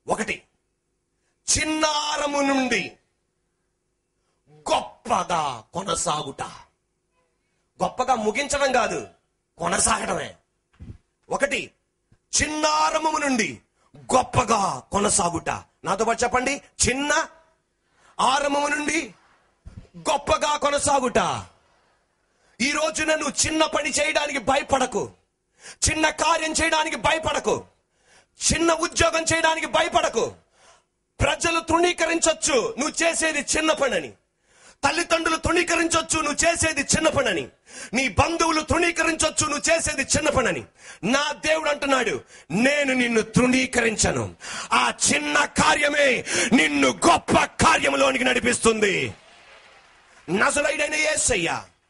ఒకటి, చిన్నారము నుండి గొప్పగా కొనసాగుట. గొప్పగా ముగించడం కాదు, కొనసాగడమే. ఒకటి, చిన్నారము నుండి గొప్పగా కొనసాగుట. నాతో పాటు చెప్పండి, చిన్న ఆరంభము నుండి గొప్పగా కొనసాగుట. ఈ రోజున నువ్వు చిన్న పని చేయడానికి భయపడకు, చిన్న కార్యం చేయడానికి భయపడకు, చిన్న ఉద్యోగం చేయడానికి భయపడకు. ప్రజలు తృణీకరించొచ్చు నువ్వు చేసేది చిన్న పనని, తల్లిదండ్రులు తృణీకరించొచ్చు నువ్వు చేసేది చిన్న పనని, నీ బంధువులు తృణీకరించొచ్చు నువ్వు చేసేది చిన్న పనని. నా దేవుడు అంటున్నాడు, నేను నిన్ను తృణీకరించను. ఆ చిన్న కార్యమే నిన్ను గొప్ప కార్యములోనికి నడిపిస్తుంది. నజరేయుడైన యేసయ్య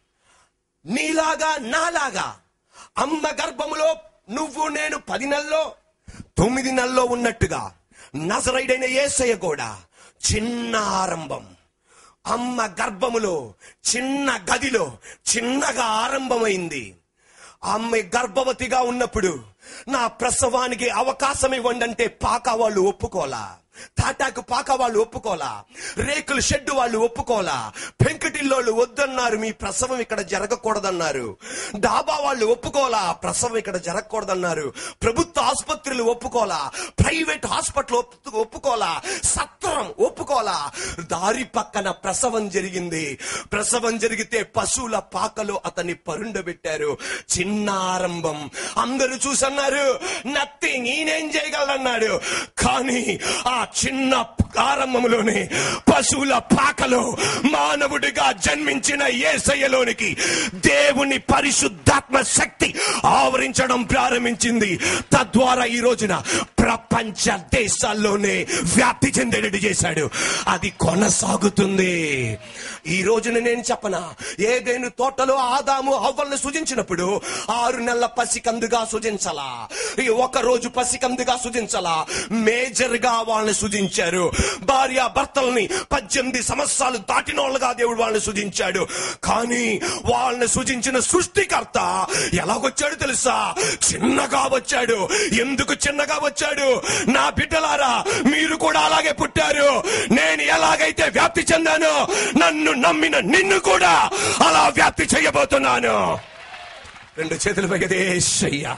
నీలాగా నాలాగా అమ్మ గర్భములో నువ్వు నేను 10 నెలల్లో 9 నెలల్లో ఉన్నట్టుగా నజరేయుడైన యేసయ్య కూడా చిన్న ఆరంభం. అమ్మ గర్భములో చిన్న గదిలో చిన్నగా ఆరంభమైంది. అమ్మ గర్భవతిగా ఉన్నప్పుడు నా ప్రసవానికి అవకాశం ఇవ్వండి అంటే పాక వాళ్ళు ఒప్పుకోలా, తాటాకు పాక వాళ్ళు ఒప్పుకోలా, రేకుల షెడ్డు వాళ్ళు ఒప్పుకోలా, పెంకుటిల్లోళ్ళు వద్దన్నారు, మీ ప్రసవం ఇక్కడ జరగకూడదన్నారు. డాబా వాళ్ళు ఒప్పుకోలా, ప్రసవం ఇక్కడ జరగకూడదన్నారు. ప్రభుత్వ ఆసుపత్రులు ఒప్పుకోలా, ప్రైవేట్ హాస్పిటల్ ఒప్పుకోలా, సత్రం ఒప్పుకోలా. దారి పక్కన ప్రసవం జరిగింది. ప్రసవం జరిగితే పశువుల పాకలో అతన్ని పరుండబెట్టారు. చిన్న ఆరంభం. అందరూ చూసన్నారు, నథింగ్, ఈయనేం చేయగలన్నాడు. కానీ ఆ చిన్న ఆరంభంలోనే పశువుల పాకలో మానవుడిగా జన్మించిన యేసయ్యలోనికి దేవుని పరిశుద్ధాత్మ శక్తి ఆవరించడం ప్రారంభించింది. తద్వారా ఈ రోజున ప్రపంచ దేశాల్లోనే వ్యాప్తి చెందేటట్టు చేశాడు. అది కొనసాగుతుంది. ఈ రోజున నేను చెప్పనా, ఏదైనా తోటలో ఆదాము హవ్వలను సృజించినప్పుడు 6 నెలల పసికందుగా సృజించాలా, ఒక రోజు పసికందుగా సృజించాలా, మేజర్ గా వాళ్ళని సృజించారు. భార్య భర్తల్ని 18 సంవత్సరాలు దాటిన వాళ్ళుగా దేవుడు వాళ్ళని సృజించాడు. కానీ వాళ్ళని సృజించిన సృష్టికర్త ఎలాగొచ్చాడు తెలుసా? చిన్నగా వచ్చాడు. ఎందుకు చిన్నగా వచ్చాడు? నా బిడ్డలారా, మీరు కూడా అలాగే పుట్టారు. నేను ఎలాగైతే వ్యాప్తి చెందానో, నన్ను నమ్మిన నిన్ను కూడా అలా వ్యాప్తి చేయబోతున్నాను. 2 చేతులు పైకి యేసయ్యా.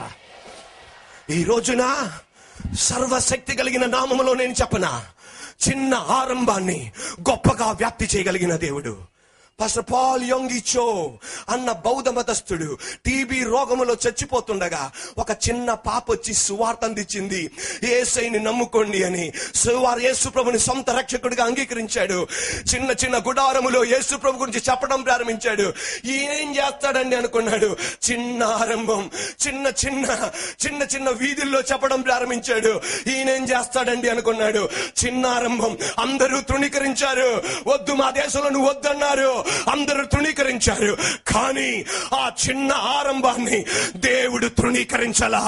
ఈ రోజున సర్వశక్తి కలిగిన నామములో నేను చెప్పనా, చిన్న ఆరంభాన్ని గొప్పగా వ్యాప్తి చేయగలిగిన దేవుడు. పాస్టర్ పాల్ యోంగి చో అన్న బౌద్ధ మతస్థుడు టీబీ రోగములో చచ్చిపోతుండగా ఒక చిన్న పాప వచ్చి సువార్త అందించింది, యేసయ్యని నమ్ముకోండి అని. యేసు ప్రభుని సొంత రక్షకుడిగా అంగీకరించాడు. చిన్న చిన్న గుడారములో యేసు ప్రభు గురించి చెప్పడం ప్రారంభించాడు. ఈయనేం చేస్తాడండి అనుకున్నాడు. చిన్న ఆరంభం. చిన్న చిన్న వీధుల్లో చెప్పడం ప్రారంభించాడు. ఈయనేం చేస్తాడండి అనుకున్నాడు. చిన్న ఆరంభం. అందరూ తృణీకరించారు. వద్దు, మా దేశంలో నువ్వు వద్దన్నారు. అందరూ తృణీకరించారు. కానీ ఆ చిన్న ఆరంభాన్ని దేవుడు తృణీకరించలా.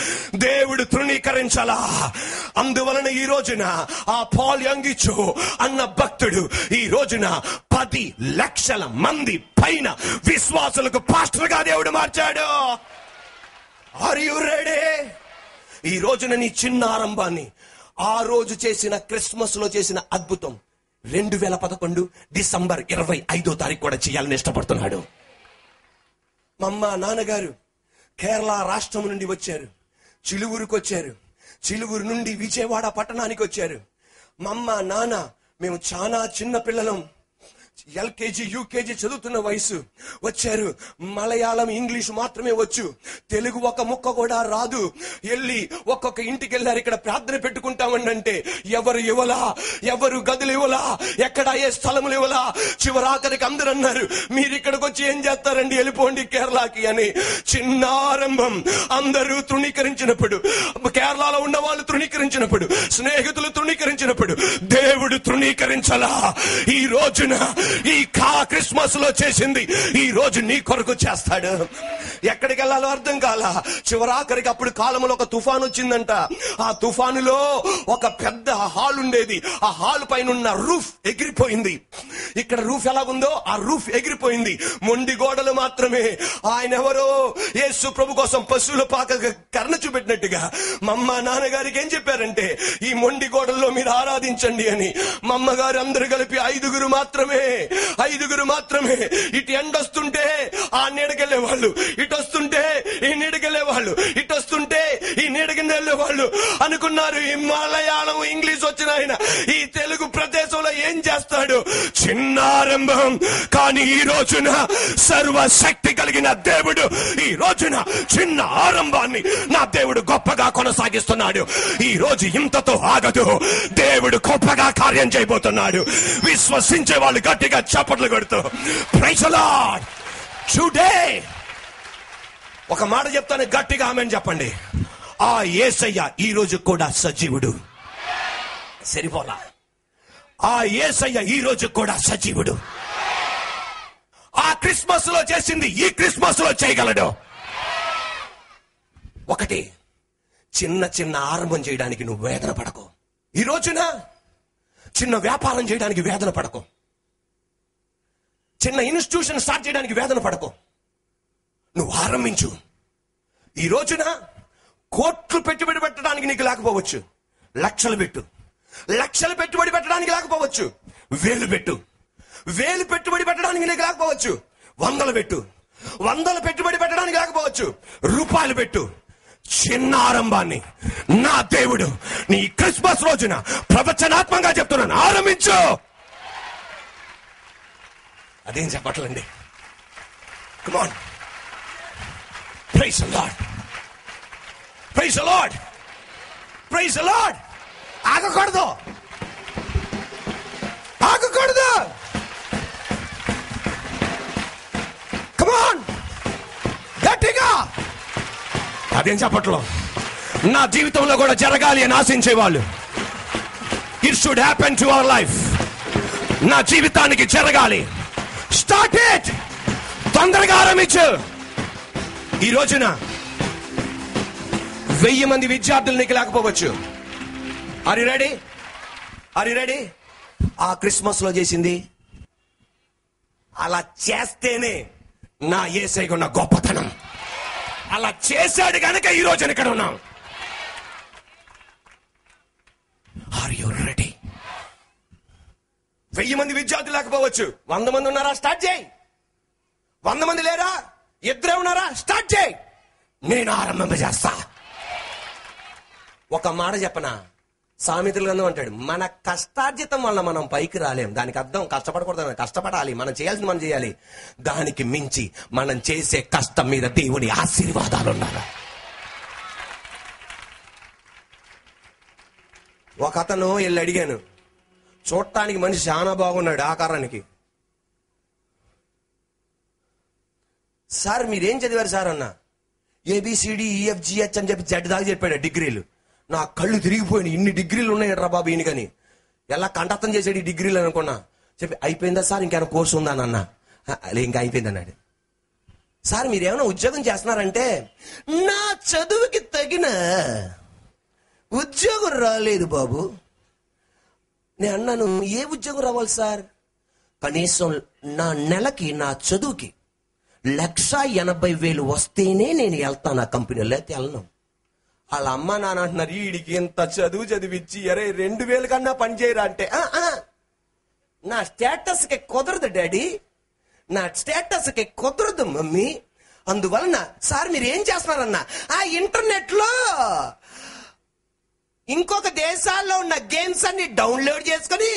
అందువలన ఈ రోజున ఆ పాల్ యోంగి చో అన్న భక్తుడు ఈ రోజున 10 లక్షల మంది పైన విశ్వాసులకు పాస్టర్ గా దేవుడు మార్చాడు. Are you ready? ఈ రోజున నీ చిన్న ఆరంభాన్ని ఆ రోజు చేసిన క్రిస్మస్ లో చేసిన అద్భుతం 2011 డిసెంబర్ 25వ తారీఖు కూడా చేయాలని ఇష్టపడుతున్నాడు. మా అమ్మ నాన్నగారు కేరళ రాష్ట్రం నుండి వచ్చారు, చిలువూరుకు వచ్చారు. చిలువూరు నుండి విజయవాడ పట్టణానికి వచ్చారు. మా అమ్మ నాన్న మేము చాలా చిన్న పిల్లలం, ఎల్కేజీ యూకేజీ చదువుతున్న వయసు. వచ్చారు. మలయాళం ఇంగ్లీషు మాత్రమే వచ్చు, తెలుగు ఒక ముక్క కూడా రాదు. వెళ్ళి ఒక్కొక్క ఇంటికి వెళ్ళారు. ఇక్కడ ప్రార్థన పెట్టుకుంటామండి అంటే ఎవరు ఇవ్వలా, ఎవరు గదులు ఇవ్వలా, ఎక్కడ ఏ స్థలములు ఇవ్వలా. చివరాఖరికి అందరూ అన్నారు, మీరు ఇక్కడికి వచ్చి ఏం చేస్తారండి, వెళ్ళిపోండి కేరళకి అని. చిన్న ఆరంభం. అందరూ తృణీకరించినప్పుడు, కేరళలో ఉన్న వాళ్ళు తృణీకరించినప్పుడు, స్నేహితులు తృణీకరించినప్పుడు, దేవుడు తృణీకరించలా. ఈ రోజున ఈ క్రిస్మస్ లో చేసింది ఈ రోజు నీ కొరకు చేస్తాడు. ఎక్కడికి వెళ్ళాలో అర్థం కాల. చివరాఖరికి అప్పుడు కాలంలో ఒక తుఫాను వచ్చిందంట. ఆ తుఫానులో ఒక పెద్ద హాల్ ఉండేది. ఆ హాల్ పైన ఉన్న రూఫ్ ఎగిరిపోయింది. ఇక్కడ రూఫ్ ఎలా ఉందో ఆ రూఫ్ ఎగిరిపోయింది. మొండి గోడలు మాత్రమే. ఆయన ఎవరో యేసు ప్రభు కోసం పశువుల పాక కర్ణ చూపెట్టినట్టుగా మా అమ్మ నాన్నగారికి ఏం చెప్పారంటే, ఈ మొండి గోడల్లో మీరు ఆరాధించండి అని. మా అమ్మగారు అందరు కలిపి ఐదుగురు మాత్రమే. ఇటు ఎండొస్తుంటే ఆ నీడకెళ్లే వాళ్ళు, ఇటు వస్తుంటే ఈ నీడకెళ్లే వాళ్ళు, ఇటు వస్తుంటే ఈ నీడకి వెళ్ళే వాళ్ళు అనుకున్నారు. ఈ మలయాళం ఇంగ్లీష్ వచ్చిన ఆయన ఈ తెలుగు ప్రదేశంలో ఏం చేస్తాడు? చిన్న ఆరంభం, కానీ ఈ రోజున సర్వశక్తి కలిగిన దేవుడు ఈ రోజున చిన్న ఆరంభాన్ని నా దేవుడు గొప్పగా కొనసాగిస్తున్నాడు. ఈ రోజు ఇంతతో ఆగదు. దేవుడు గొప్పగా కార్యం చేయబోతున్నాడు. విశ్వసించే వాళ్ళు గట్టిగా చప్పట్లు కొడుతూ ప్రైజ్ ది లార్డ్. టుడే ఒక మాట చెప్తాను, గట్టిగా ఆమేన్ చెప్పండి. ఆ యేసయ్య ఈ రోజు కూడా సజీవుడు. సరిపోలా? ఆ యేసయ్య ఈ రోజు కూడా సజీవుడు. ఆ క్రిస్మస్ లో చేసింది ఈ క్రిస్మస్ లో చేయగలడు. ఒకటి, చిన్న చిన్న ఆరంభం చేయడానికి నువ్వు వేదన పడకు. ఈ రోజున చిన్న వ్యాపారం చేయడానికి వేదన పడకు. చిన్న ఇన్స్టిట్యూషన్ స్టార్ట్ చేయడానికి వేదన పడకు. నువ్వు ఆరంభించు. ఈ రోజున కోట్లు పెట్టుబడి పెట్టడానికి నీకు లేకపోవచ్చు, లక్షలు పెట్టుబడి పెట్టడానికి లేకపోవచ్చు, వేలు పెట్టుబడి పెట్టడానికి నీకు లేకపోవచ్చు, వందలు పెట్టుబడి పెట్టడానికి లేకపోవచ్చు, రూపాయలు పెట్టు. చిన్న ఆరంభాన్ని నా దేవుడు నీ క్రిస్మస్ రోజున ప్రవచనాత్మకంగా చెప్తున్నాను, ఆరంభించు. అదేం చెప్పట్లండి. Come on, praise the lord, praise the lord, praise the lord. ఆగకూడదు. కమ్ ఆన్, గట్టిగా. అదేం చెప్పట్లో నా జీవితంలో కూడా జరగాలి అని ఆశించే వాళ్ళు, it should happen to our life. నా జీవితానికి జరగాలి. Start it. తొందరగా ఆరంభించు. ఈ రోజున 1000 మంది విద్యార్థులు నీకు లేకపోవచ్చు. Are you ready? ఆ క్రిస్మస్ లో చేసింది అలా చేస్తేనే నా యేసయ్యకు ఉన్న గొప్పతనం. అలా చేశాడు కనుక ఈ రోజున ఇక్కడ ఉన్నాం. Are you ready? 1000 మంది విద్యార్థులు లేకపోవచ్చు, 100 మంది ఉన్నారా? స్టార్ట్ చేయి. 100 మంది లేరా? 2 ఉన్నారా? స్టార్ట్ చేయి. నేను ఆరంభింపజేస్తా. ఒక మాట చెప్పనా, సామెతల గ్రంథం అంటాడు, మన కష్టార్జితం వల్ల మనం పైకి రాలేం. దానికి అర్థం కష్టపడకూడదు, కష్టపడాలి, మనం చేయాల్సింది మనం చేయాలి. దానికి మించి మనం చేసే కష్టం మీద దేవుని ఆశీర్వాదాలు ఉండాలి. ఒక అతను వెళ్ళి అడిగాను, చూడటానికి మనిషి చాలా బాగున్నాడు ఆకారానికి. సార్ మీరేం చదివారు సార్ అన్నా. ABCDEFGH అని చెప్పి జడ్ దాకా చెప్పాడు డిగ్రీలు. నా కళ్ళు తిరిగిపోయినాయి. ఇన్ని డిగ్రీలు ఉన్నాయి రా బాబు ఈయనకని. ఎలా కంఠస్థం చేసాడు ఈ డిగ్రీలు అనుకున్నా. చెప్పి అయిపోయిందా సార్, ఇంకేమైనా కోర్సు ఉందా అని అన్నా. ఇంకా అయిపోయింది అన్నాడు. సార్ మీరేమైనా ఉద్యోగం చేస్తున్నారంటే, నా చదువుకి తగిన ఉద్యోగం రాలేదు బాబు. నేను అన్నాను, ఏ ఉద్యోగం రావాలి సార్? కనీసం నా నెలకి నా చదువుకి 1,80,000 వస్తేనే నేను వెళ్తాను ఆ కంపెనీలో, లేకపోతే వెళ్ళను. వాళ్ళ అమ్మ నాన్న అంటున్నారు, వీడికి ఇంత చదువు చదివిచ్చి 2,000 కన్నా పని చేయరా అంటే, నా స్టేటస్కి కుదరదు డాడీ, నా స్టేటస్కి కుదరదు మమ్మీ. అందువలన సార్ మీరు ఏం చేస్తున్నారన్నా, ఆ ఇంటర్నెట్ లో ఇంకొక దేశాల్లో ఉన్న గేమ్స్ అన్ని డౌన్లోడ్ చేసుకొని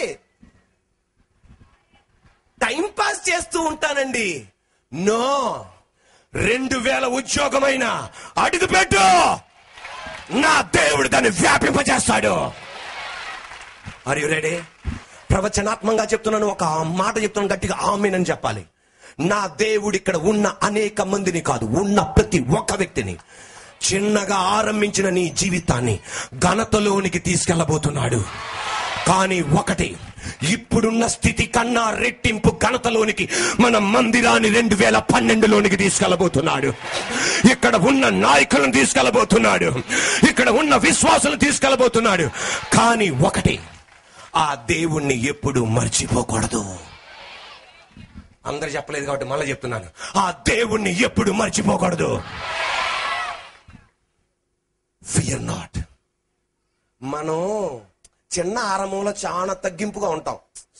టైం పాస్ చేస్తూ ఉంటానండి. నో, 2,000 ఉద్యోగమైన అడుగు పెట్టు, నా దేవుడు దాన్ని వ్యాపింపజేస్తాడు. Are you ready? ప్రవచనాత్మకంగా చెప్తున్నాను, ఒక మాట చెప్తున్నాను, గట్టిగా ఆమేన్ అని చెప్పాలి. నా దేవుడు ఇక్కడ ఉన్న అనేక మందిని కాదు, ఉన్న ప్రతి ఒక్క వ్యక్తిని చిన్నగా ఆరంభించిన నీ జీవితాన్ని ఘనతలోనికి తీసుకెళ్లబోతున్నాడు. కానీ ఒకటి, ఇప్పుడున్న స్థితి కన్నా రెట్టింపు ఘనతలోనికి మన మందిరాన్ని 2012లోనికి తీసుకెళ్లబోతున్నాడు. ఇక్కడ ఉన్న నాయకులను తీసుకెళ్లబోతున్నాడు, ఇక్కడ ఉన్న విశ్వాసులను తీసుకెళ్లబోతున్నాడు. కానీ ఒకటి, ఆ దేవుణ్ణి ఎప్పుడు మర్చిపోకూడదు. అందరు చెప్పలేదు కాబట్టి మళ్ళీ చెప్తున్నాను, ఆ దేవుణ్ణి ఎప్పుడు మర్చిపోకూడదు. Fear not. మనం చిన్న ఆరంభంలో చాలా తగ్గింపుగా ఉంటాం,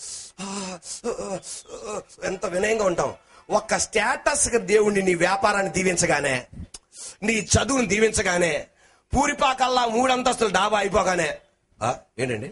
ఎంత వినయంగా ఉంటాం. ఒక్క స్టేటస్ దేవుణ్ణి, నీ వ్యాపారాన్ని దీవించగానే, నీ చదువుని దీవించగానే, పూరిపాకల్లా 3 అంతస్తులు డాబా అయిపోగానే ఏంటండి,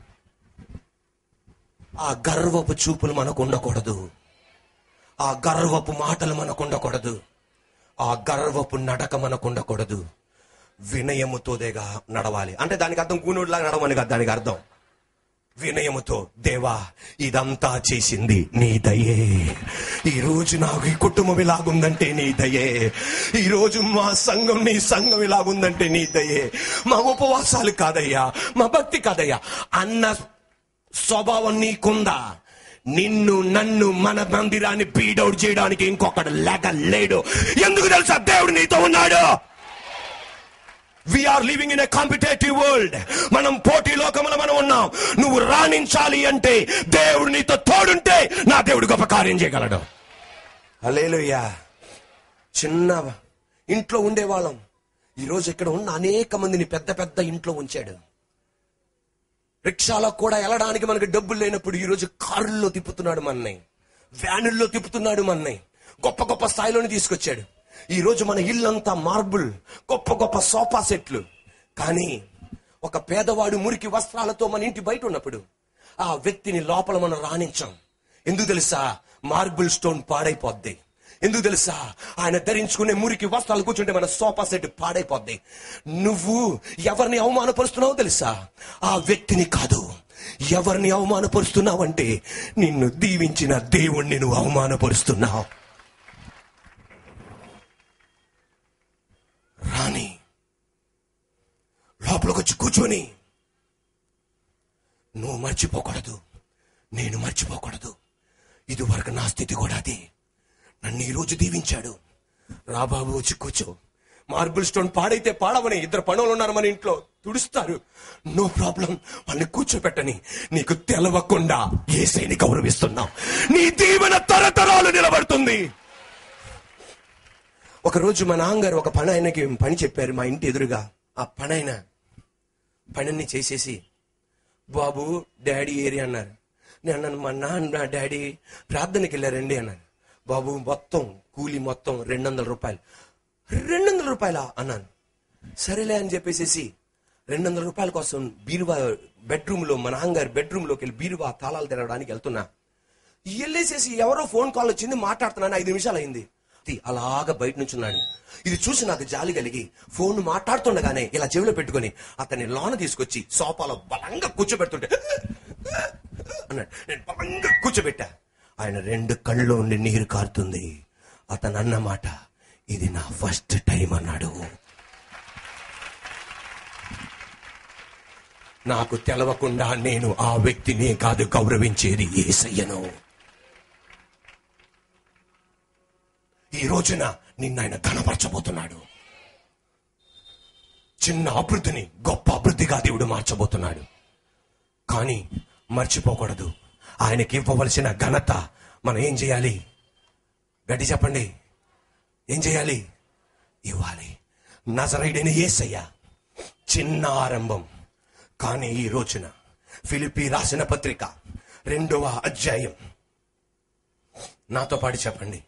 ఆ గర్వపు చూపులు మనకు ఉండకూడదు, ఆ గర్వపు మాటలు మనకు ఉండకూడదు, ఆ గర్వపు నడక మనకు ఉండకూడదు. వినయముతోదేగా నడవాలి. అంటే దానికి అర్థం కూనోడిలాగా నడవని కాదు, దానికి అర్థం వినయముతో, దేవా ఇదంతా చేసింది నీ దయే, ఈ రోజు నాకు ఈ కుటుంబం ఇలాగుందంటే నీ దయే, ఈ రోజు మా సంఘం, నీ సంఘం ఇలాగుందంటే నీ దయే, మా ఉపవాసాలు కాదయ్యా, మా భక్తి కాదయ్యా అన్న స్వభావం నీకుందా? నిన్ను నన్ను మన మందిరాన్ని బీడౌట్ చేయడానికి ఇంకొకడు లేడు. ఎందుకు తెలుసా? దేవుడు నీతో ఉన్నాడు. We are living in a competitive world. మనం పోటీ లోకములో మనం ఉన్నాం. నువ్వు రాణించాలి అంటే దేవుడు నీతో తోడుంటే నా దేవుడు గొప్ప కార్యం చేయగలడు. హల్లెలూయా. చిన్న ఇంట్లో ఉండేవాళ్ళం, ఈరోజు ఇక్కడ ఉన్న అనేక మందిని పెద్ద పెద్ద ఇంట్లో ఉంచాడు. రిక్షాలో కూడా వెళ్ళడానికి మనకి డబ్బులు లేనప్పుడు ఈరోజు కారుల్లో తిప్పుతున్నాడు మనని, వ్యానుల్లో తిప్పుతున్నాడు మనని, గొప్ప గొప్ప స్థాయిలోని తీసుకొచ్చాడు. ఈ రోజు మన ఇల్లంతా మార్బుల్, గొప్ప గొప్ప సోఫా సెట్లు. కానీ ఒక పేదవాడు మురికి వస్త్రాలతో మన ఇంటి బయట ఉన్నప్పుడు ఆ వ్యక్తిని లోపల మనం రాణించాం. ఎందుకు తెలుసా? మార్బుల్ స్టోన్ పాడైపోద్ది. ఎందుకు తెలుసా? ఆయన ధరించుకునే మురికి వస్త్రాలు కూర్చుంటే మన సోఫా సెట్ పాడైపోద్ది. నువ్వు ఎవరిని అవమానపరుస్తున్నావో తెలుసా? ఆ వ్యక్తిని కాదు. ఎవరిని అవమానపరుస్తున్నావంటే నిన్ను దీవించిన దేవుణ్ణి నువ్వు అవమానపరుస్తున్నావు. రాని లోపలికి వచ్చి కూర్చొని నువ్వు మర్చిపోకూడదు, నేను మర్చిపోకూడదు. ఇది వరకు నా స్థితి కూడా అది. నన్ను ఈ రోజు దీవించాడు. రా బాబు వచ్చి కూర్చో. మార్బుల్ స్టోన్ పాడైతే పాడవని 2 పనులు ఉన్నారు మన ఇంట్లో, తుడుస్తారు. నో ప్రాబ్లం, వాళ్ళని కూర్చోబెట్టని. నీకు తెలవకుండా యేసయ్యని గౌరవిస్తున్నావు. నీ దీవెన తరతరాలు నిలబడుతుంది. ఒకరోజు మా నాన్నగారు ఒక పని ఆయనకి పని చెప్పారు మా ఇంటి ఎదురుగా. ఆ పనైన పనిని చేసేసి, బాబు డాడీ ఏరి అన్నారు. నేను అన్నాను, మా నాన్న డాడీ ప్రార్థనకి వెళ్ళారండి అన్నాను. బాబు మొత్తం కూలి మొత్తం 200 రూపాయలు. 200 రూపాయలా అన్నాను. సరేలే అని చెప్పేసి 200 రూపాయల కోసం బీరువా బెడ్రూమ్ లో, మా నాన్నగారు బెడ్రూమ్ లోకి వెళ్ళి బీరువా తాళాలు తెరవడానికి వెళ్తున్నా. వెళ్ళేసేసి ఎవరో ఫోన్ కాల్ వచ్చింది, మాట్లాడుతున్నాను. 5 నిమిషాలు అయింది. అలాగా బయట నుంచి ఉన్నాడు. ఇది చూసి నాకు జాలి కలిగి ఫోన్ మాట్లాడుతుండగానే ఇలా చెవిలో పెట్టుకుని అతన్ని లోన తీసుకొచ్చి సోఫాలో బలంగా కూర్చోబెడుతుంటే అన్నాడు. నేను బలంగా కూర్చోబెట్టా. ఆయన 2 కళ్ళు ఉండి నీరు కారుతుంది. అతను అన్నమాట, ఇది నా ఫస్ట్ టైం అన్నాడు. నాకు తెలవకుండా నేను ఆ వ్యక్తిని కాదు గౌరవించేది, యేసయ్యను. ఈ రోజున నిన్న ఆయన ఘనపరచబోతున్నాడు. చిన్న అభివృద్ధిని గొప్ప అభివృద్ధిగా దేవుడు మార్చబోతున్నాడు. కానీ మర్చిపోకూడదు, ఆయనకి ఇవ్వవలసిన ఘనత మనం ఏం చేయాలి? గట్టి చెప్పండి, ఏం చేయాలి? ఇవ్వాలి. నజరేయుడైన యేసయ్య చిన్న ఆరంభం. కానీ ఈ రోజున ఫిలిప్పీ రాసిన పత్రిక 2వ అధ్యాయం, నాతో పాటు చెప్పండి.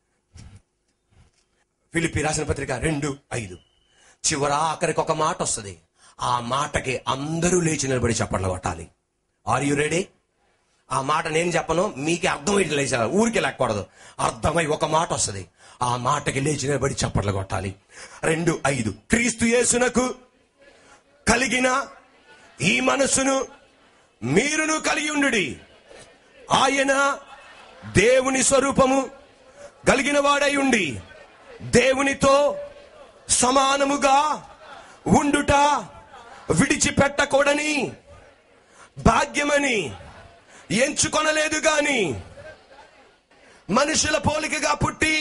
ఫిలిప్పీ రాసిన పత్రిక 2:5. ఆఖరికి ఒక మాట వస్తుంది. ఆ మాటకి అందరూ లేచి నిలబడి చప్పట్లు కొట్టాలి. Are you ready? ఆ మాట నేను చెప్పను, మీకే అర్థమై లేచా, ఊరికి లేకూడదు. అర్థమై ఒక మాట వస్తుంది. ఆ మాటకి లేచి నిలబడి చప్పట్లు కొట్టాలి. 2:5. క్రీస్తు యేసునకు కలిగిన ఈ మనసును మీరును కలిగి ఉండుడి. ఆయన దేవుని స్వరూపము కలిగిన వాడై ఉండి దేవునితో సమానముగా ఉండుట విడిచిపెట్టకూడని భాగ్యమని ఎంచుకొనలేదు గాని, మనుషుల పోలికగా పుట్టి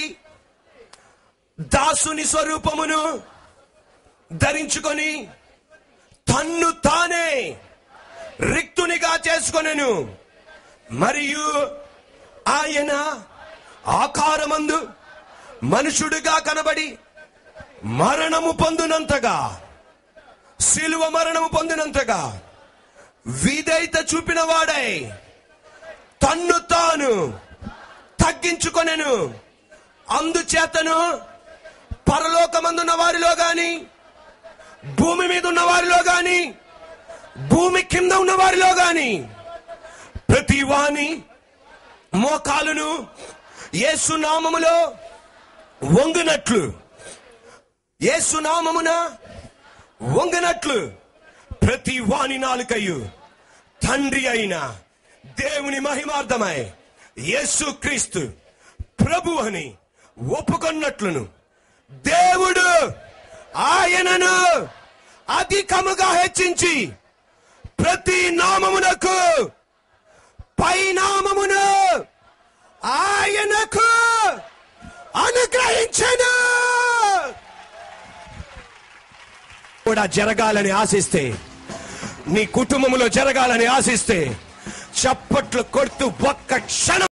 దాసుని స్వరూపమును ధరించుకొని తన్ను తానే రిక్తునిగా చేసుకొనెను. మరియు ఆయన ఆకారమందు మనుషుడిగా కనబడి మరణము పొందినంతగా, శిలువ మరణము పొందినంతగా విధేయత చూపిన వాడై తన్ను తాను తగ్గించుకొనెను. అందుచేతను పరలోకమందున్న వారిలో గాని, భూమి మీద ఉన్న వారిలో గాని, భూమి కింద ఉన్న వారిలో గాని ప్రతి వాని మోకాలును యేసు నామములో వంగునట్లు, యేసు నామమున వంగునట్లు ప్రతి వాని నాలుకయు తండ్రి అయిన దేవుని మహిమార్థమై యేసు క్రీస్తు ప్రభు అని ఒప్పుకొన్నట్లును దేవుడు ఆయనను అధికముగా హెచ్చించి ప్రతి నామమునకు పైనామమును ఆయనకు అనుగ్రహించెను. కూడా జరగాలని ఆశిస్తే, నీ కుటుంబంలో జరగాలని ఆశిస్తే చప్పట్లు కొడుతూ ఒక్క క్షణం